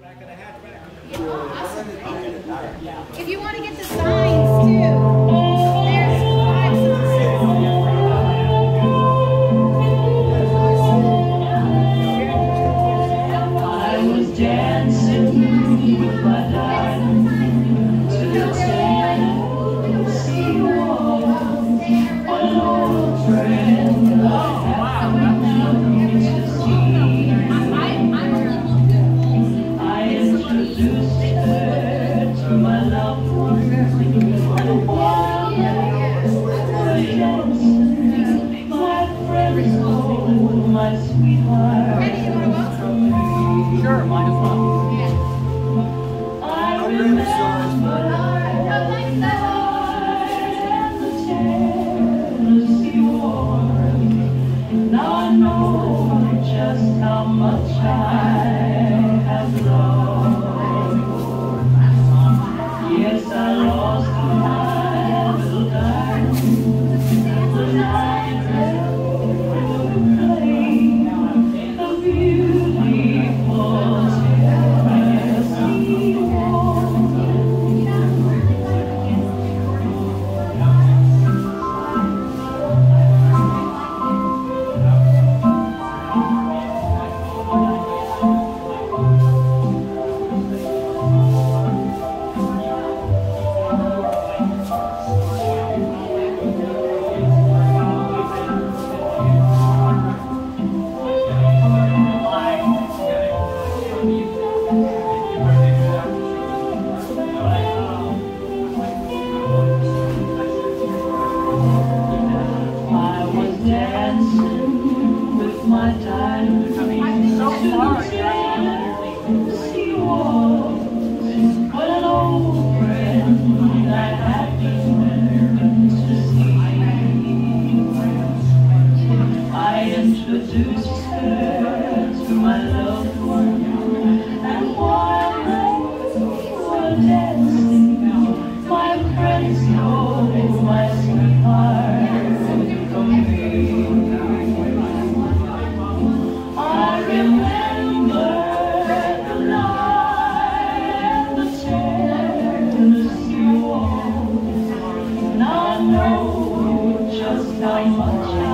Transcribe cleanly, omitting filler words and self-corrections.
If you want to get the signs too, there's 5 signs. I was dancing with my darling to the Tennessee Waltz. An old friend I happened to see. I introduced her to my loved one, and while they were dancing, my friends told my sweetheart. Sure, might as well. I remember the Tennessee Waltz. Now I know just how much I have lost. Yes, I lost my little darling the night that we played the beautiful Tennessee Waltz. I was dancing with my darling to the Tennessee Waltz. What an old friend I had been to see. I introduced her to my loved one, and while they were dancing, my friends told my sweetheart from me. I remember the night the Tennessee Waltz. Now I know just how much